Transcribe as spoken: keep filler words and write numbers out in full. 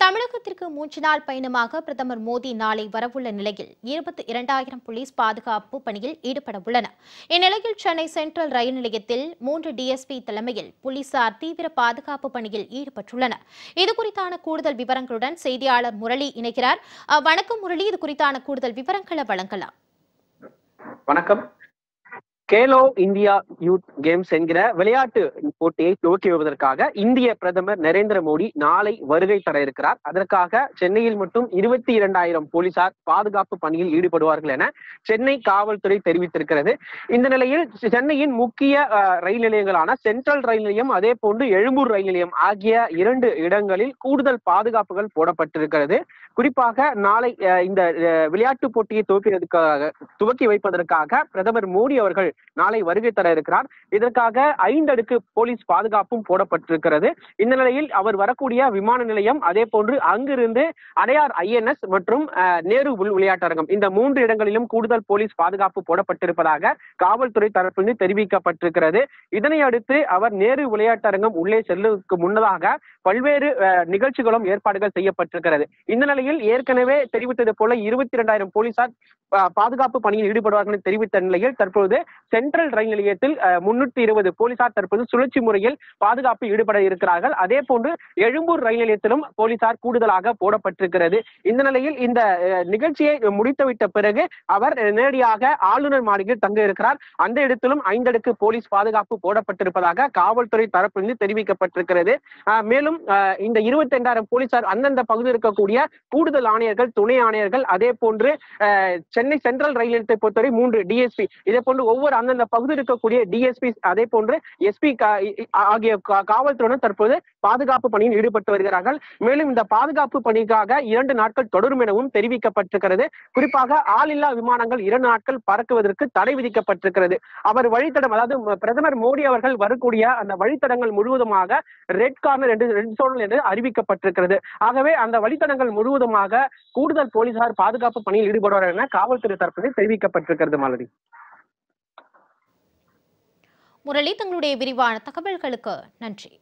தமிழகத்திற்கு மூன்று நாள் பயணமாக பிரதமர் மோடி நாளை வரவுள்ள நிலையில் இருபத்தி இரண்டாயிரம் போலீஸ் பாதுகாப்பு பணியில் ஈடுபட உள்ளனர். இந்நிலையில் சென்னை சென்ட்ரல் ரயில் நிலையத்தில் மூன்று டிஎஸ்பி தலைமையில் போலீசார் தீவிர பாதுகாப்பு பணியில் ஈடுபட்டுள்ளனர். இதுகுறித்தான கூடுதல் விவரங்களுடன் செய்தியாளர் முரளி இணைக்கிறார். வணக்கம் முரளி, இது குறித்தான கூடுதல் விவரங்களை வழங்கலாம். வணக்கம். கேலோ இந்தியா யூத் கேம்ஸ் என்கிற விளையாட்டு போட்டியை துவக்கி வைப்பதற்காக இந்திய பிரதமர் நரேந்திர மோடி நாளை வருகை தர இருக்கிறார். அதற்காக சென்னையில் மட்டும் இருபத்தி இரண்டாயிரம் போலீசார் பாதுகாப்பு பணியில் ஈடுபடுவார்கள் என சென்னை காவல்துறை தெரிவித்திருக்கிறது. இந்த நிலையில் சென்னையின் முக்கிய ரயில் நிலையங்களான சென்ட்ரல் ரயில் நிலையம், அதே போன்று எழும்பூர் ரயில் நிலையம் ஆகிய இரண்டு இடங்களில் கூடுதல் பாதுகாப்புகள் போடப்பட்டிருக்கிறது. குறிப்பாக நாளை இந்த விளையாட்டு போட்டியை துவக்கிறதுக்காக துவக்கி வைப்பதற்காக பிரதமர் மோடி அவர்கள் நாளை வருகை தர இருக்கிறார். இதற்காக ஐந்து அடுக்கு போலீஸ் பாதுகாப்பும் போடப்பட்டிருக்கிறது. இந்த நிலையில் அவர் வரக்கூடிய விமான நிலையம், அதே போன்று அங்கிருந்து அடையார் ஐஎன்எஸ் மற்றும் நேரு உள் விளையாட்டரங்கம் இந்த மூன்று இடங்களிலும் கூடுதல் போலீஸ் பாதுகாப்பு போடப்பட்டிருப்பதாக காவல்துறை தரப்பிலிருந்து தெரிவிக்கப்பட்டிருக்கிறது. இதனை அடுத்து அவர் நேரு விளையாட்டரங்கம் உள்ளே செல்லுவதற்கு முன்னதாக பல்வேறு நிகழ்ச்சிகளும் ஏற்பாடுகள் செய்யப்பட்டிருக்கிறது. இந்த நிலையில் ஏற்கனவே தெரிவித்தது போல இருபத்தி இரண்டாயிரம் போலீசார் பாதுகாப்பு பணியில் ஈடுபடுவார்கள் என்று தெரிவித்த நிலையில் தற்போது சென்ட்ரல் ரயில் நிலையத்தில் முன்னூத்தி இருபது போலீசார் தற்போது சுழற்சி முறையில் பாதுகாப்பு ஈடுபட இருக்கிறார்கள். அதே போன்று எழும்பூர் ரயில் நிலையத்திலும் போலீசார் கூடுதலாக போடப்பட்டிருக்கிறது. இந்த நிலையில் இந்த நிகழ்ச்சியை முடித்துவிட்ட பிறகு அவர் நேரடியாக ஆளுநர் மாளிகையில் தங்க இருக்கிறார். அந்த இடத்திலும் ஐந்தடுக்கு போலீஸ் பாதுகாப்பு போடப்பட்டிருப்பதாக காவல்துறை தரப்பிலிருந்து தெரிவிக்கப்பட்டிருக்கிறது. மேலும் இந்த இருபத்தி இரண்டாயிரம் போலீசார் அந்தந்த பகுதியில் இருக்கக்கூடிய கூடுதல் ஆணையர்கள், துணை ஆணையர்கள், அதே போன்று சென்னை சென்ட்ரல் ரயில் நிலையத்தை பொறுத்தவரை மூன்று டிஎஸ்பி, இதே போன்று ஒவ்வொரு அந்தந்த பகுதியில் இருக்கக்கூடிய டிஎஸ்பி, அதே போன்று எஸ்பி ஆகிய காவல்துறையினர் தற்போது பாதுகாப்பு பணியில் ஈடுபட்டு வருகிறார்கள். மேலும் இந்த பாதுகாப்பு பணிக்காக இரண்டு நாட்கள் தொடரும் எனவும் தெரிவிக்கப்பட்டிருக்கிறது. குறிப்பாக ஆளில்லா விமானங்கள் இரண்டு நாட்கள் பறக்குவதற்கு தடை விதிக்கப்பட்டிருக்கிறது. அவர் வழித்தடம், அதாவது பிரதமர் மோடி அவர்கள் வரக்கூடிய அந்த வழித்தடங்கள் முழுவதுமாக ரெட் கார்னர் என்று ரெட் சோன் என்று அறிவிக்கப்பட்டிருக்கிறது. ஆகவே அந்த வழித்தடங்கள் முழுவதுமாக கூடுதல் போலீசார் பாதுகாப்பு பணியில் ஈடுபடுவார்கள் என காவல்துறை தரப்பில் தெரிவிக்கப்பட்டிருக்கிறது. மாலதி. முரளி, தங்களுடைய விரிவான தகவல்களுக்கு நன்றி.